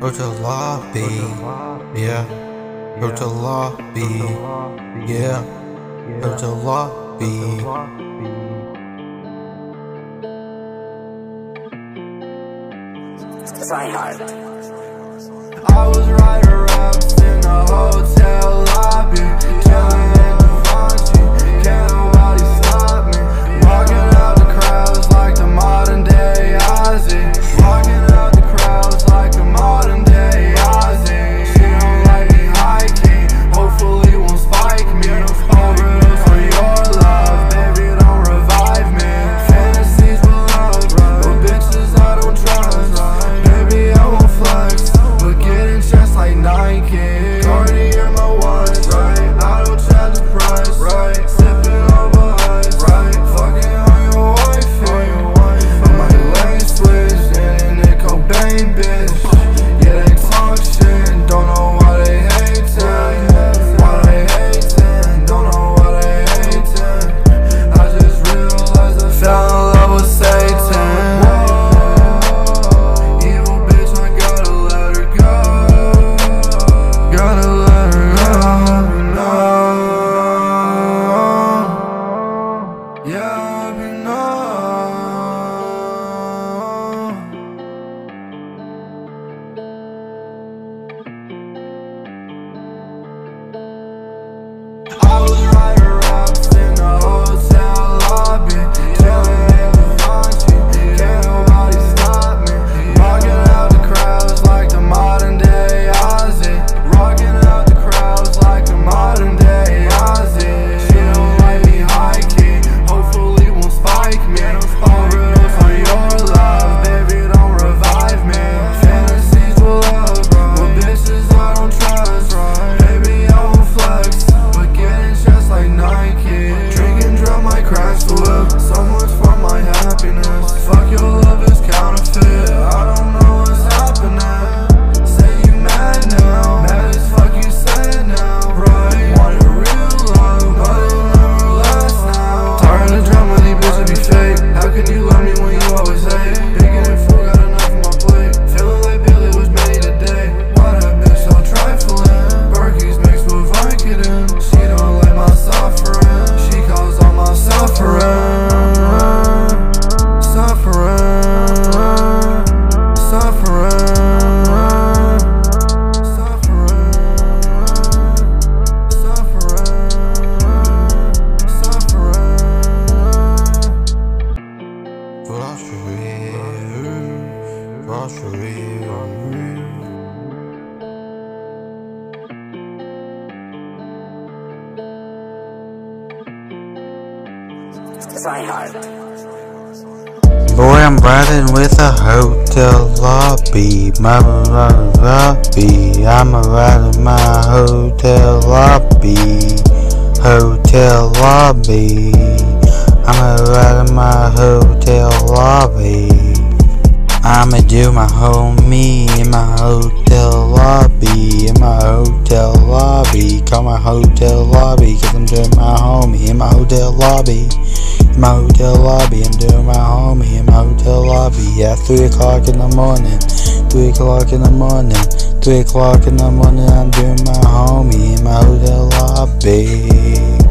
Hotel lobby, yeah. Hotel lobby, yeah. Hotel lobby. I was right around in the hotel lobby, chilling in the Fonzie. Can't nobody stop me. Walking out the crowds like the modern day Ozzy. Walking out the crowds like the modern day Ozzy. She don't like me high key, hopefully won't spike me. Overdose for your love, baby, don't revive me. Fantasies will love, but bitches I don't trust. Baby, I won't flex, but getting chest like Nike. Cartier my watch, right? I don't charge the price, right? Sipping over ice, right? Fucking on your wife, I might lane switch and a Cobain bitch. Yeah, they talk shit, don't know why they hatin'. Why they hatin', don't know why they hatin'. I just realized I fell in love with Satan. Evil bitch, I gotta let her go. Gotta let her go, no. Yeah, I know. I was right around in the hotel lobby, chilling in the Fonzie. Can't nobody stop me. Rocking out the crowds like the modern day Ozzy. Rocking out the crowds like the modern day Ozzy. She don't like me high key, hopefully won't spike me. Overdose for your love, baby, don't revive me. Fantasies will love, but bitches I don't trust. Baby, I won't flex, but getting chest like Nike. Drinking drop my crash the whip, so much for my happiness. Fuck your love is counterfeit, I don't know what's happening. Say you mad now, mad as fuck you said now, right? Wanted real love, but it never lasts now. Tired of drama, these bitches be fake. How can you love me when you always hate? Picking and full, got enough on my plate. Feeling like Billy was made today. Why that bitch so trifling? Berkey's mixed with Vicodin. She don't like my suffering, she calls all my suffering. Boy, I'm riding with a hotel lobby, my lobby. I'm riding my hotel lobby, hotel lobby. I'm riding my hotel lobby. I'ma do my homie in my hotel lobby, in my hotel lobby. Call my hotel lobby, cause I'm doing my homie in my hotel lobby. In my hotel lobby, I'm doing my homie in my hotel lobby. Yeah, 3 o'clock in the morning, 3 o'clock in the morning, 3 o'clock in the morning. I'm doing my homie in my hotel lobby.